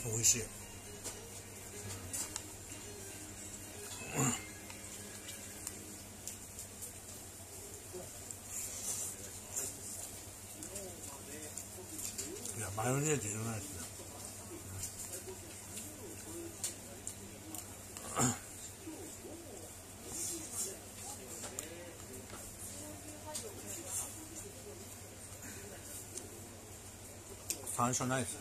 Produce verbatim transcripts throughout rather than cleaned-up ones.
美味しい。いや、マヨネーズいらないですね。山椒ないですね。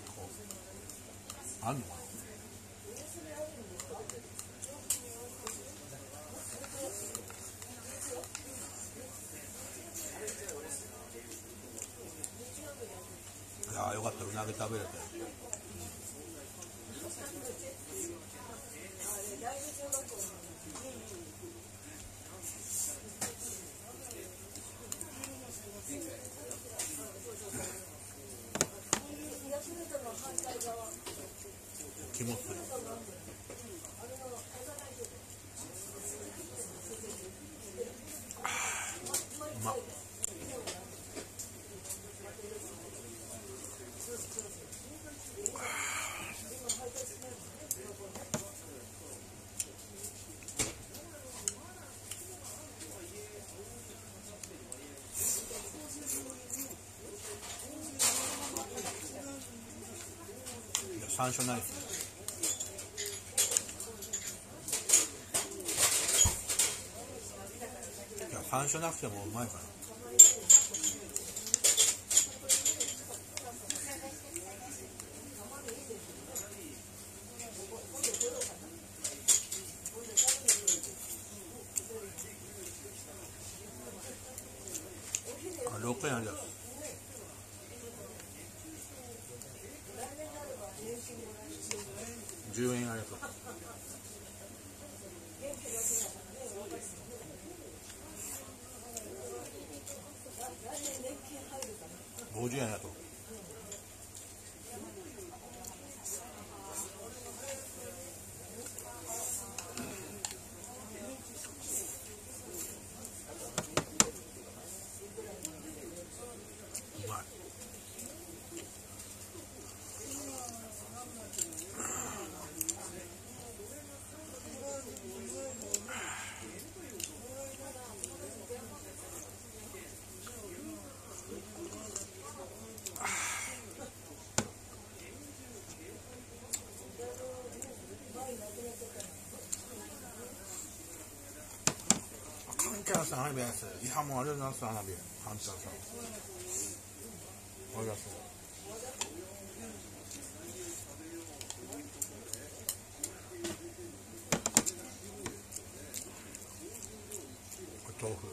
あるのかな。いやーよかった、うなぎ食べれて。気持ちいい。うまっ。山椒ないですね。いや、山椒なくてもうまいから。あ、ろくえんあります。じゅうえんありがとう。ごじゅうえんありがとう。うまい。한자서 할배했어. 이 한번 알려놨어 하나비. 한자서. 어렸어. 그豆腐.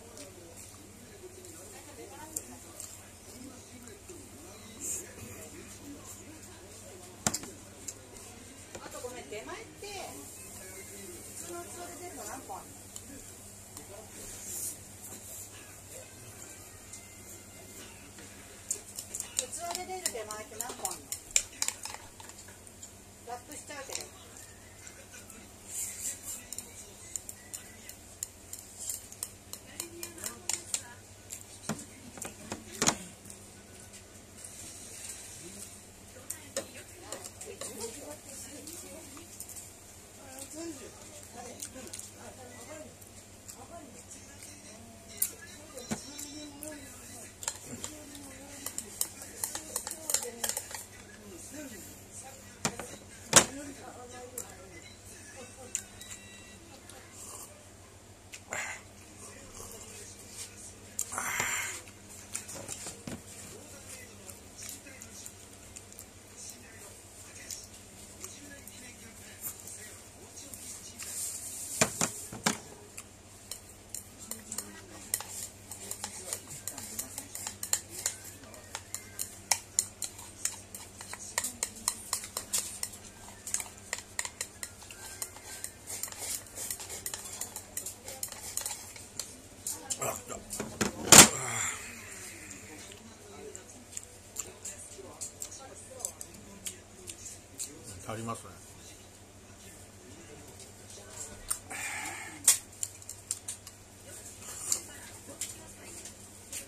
아, 足りますね。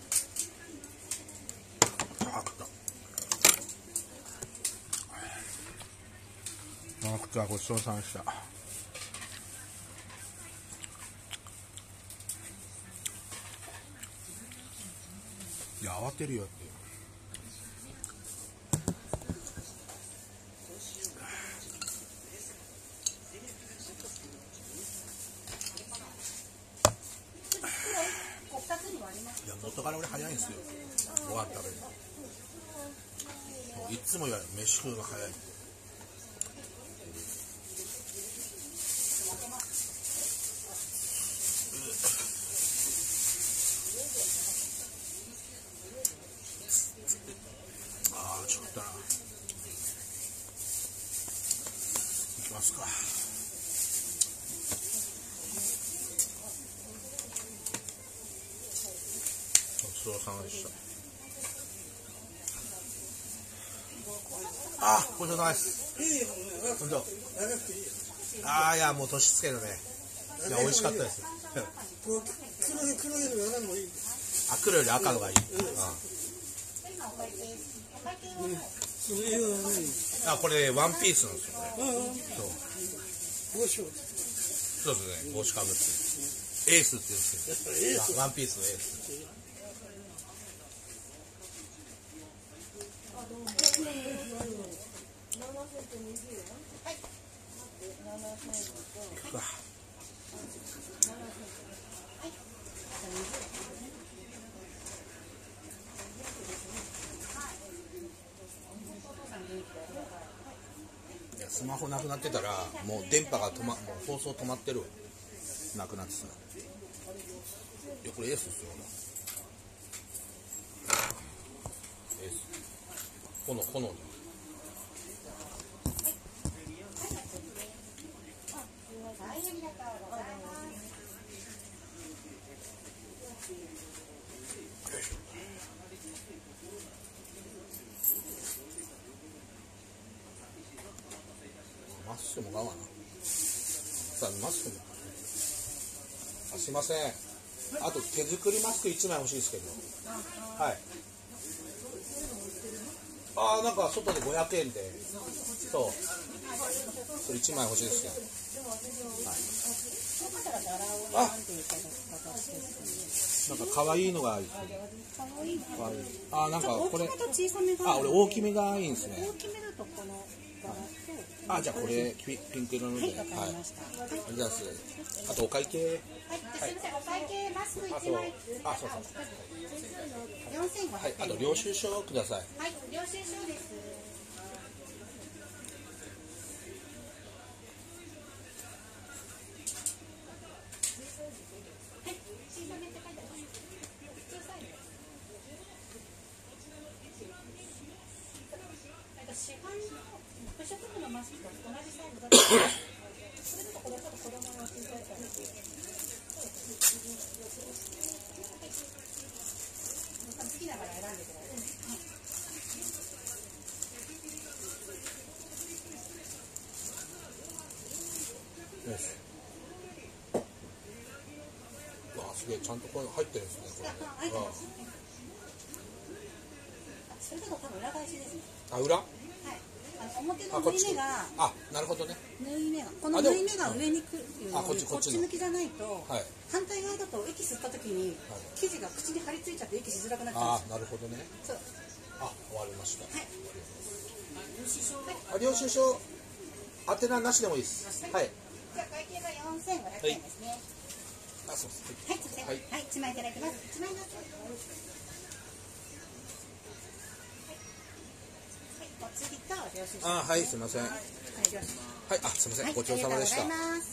あ、食った。 マクターごちそうさまでした。いや慌てるよって。いや元から俺早いんですよ、ご飯食べるの。いつも言われる、飯食うの早いって。ああちょっとな、いきますか。ごちそうさまでした。あ、ごちそうさまです。本当。ああいやもう年つけるね。いや美味しかったです。 黒黒より赤のもいい。 あ、黒より赤のがいい。あ、これワンピースなんですよ。これ。そう。 帽子を。 そうですね。帽子かぶって。エースって言うんですよ。ワンピースのエース。スマホなくなってたらもう電波が止ま、もう放送止まってるわ。なくなってたら。いやこれエースですよ。エース。炎炎に。マッシュも買うわな。さあマスクも。あ、すいません。あと手作りマスクいちまい欲しいですけど。はい。ああなんか外でごひゃくえんで。そう。それいちまい欲しいですけど。はい。あ。なんか可愛いのがいい。可愛い。あなんかこれ。あ俺大きめがいいんですね。大きめだとこの。あ、じゃあこれピンク色ので、はい、はい、ありがとうございます。あとお会計、はい、すみません、お会計マスクいちまい、あ、そうそう、よんせんごひゃくえん、はい、あと領収書ください。はい、領収書です。はい、小さめって書いてあります。普通サイズ。市販の不織布のマスクと同じサイズだったらそれだとこれちょっと子供の小さいから好きながら選んでください。よし。うわすげえちゃんとこれ入ってるんですね。これ入ってますね。それだと多分裏返しですね。あ、裏？はい。あの表の縫い目が、あ、なるほどね。縫い目が、この縫い目が上にくるように、こっち向きじゃないと、はい、反対側だと息吸った時に、はい、生地が口に張り付いちゃって息しづらくなっちゃうんです。あ、なるほどね。そう。あ、終わりました。はい。あ、領収書、宛名なしでもいいです。はい。はい、じゃあ会計がよんせんごひゃくえんですね。はい、あ、そうです。はい、すみません。はい、はい、いちまいいただきます。いちまいなさい。あ、はい、すみません。はい、あ、すみません、ごちそうさまでした。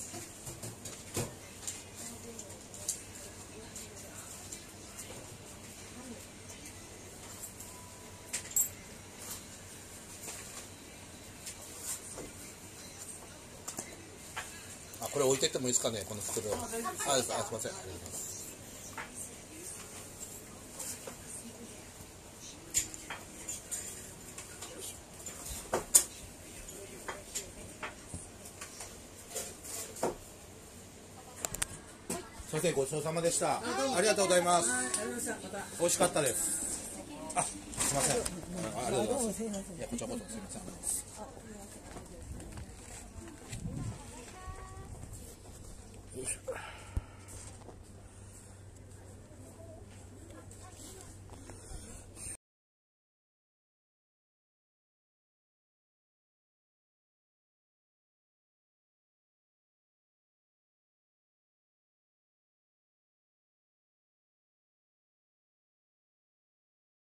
あ、これ置いてってもいいですかね、この袋。あ、すみません、ありがとうございます。すみません、ごちそうさまでした。ありがとうございます。美味しかったです。あ、すみません。ありがとうございます。いや、こちらこそすみません。 しょ。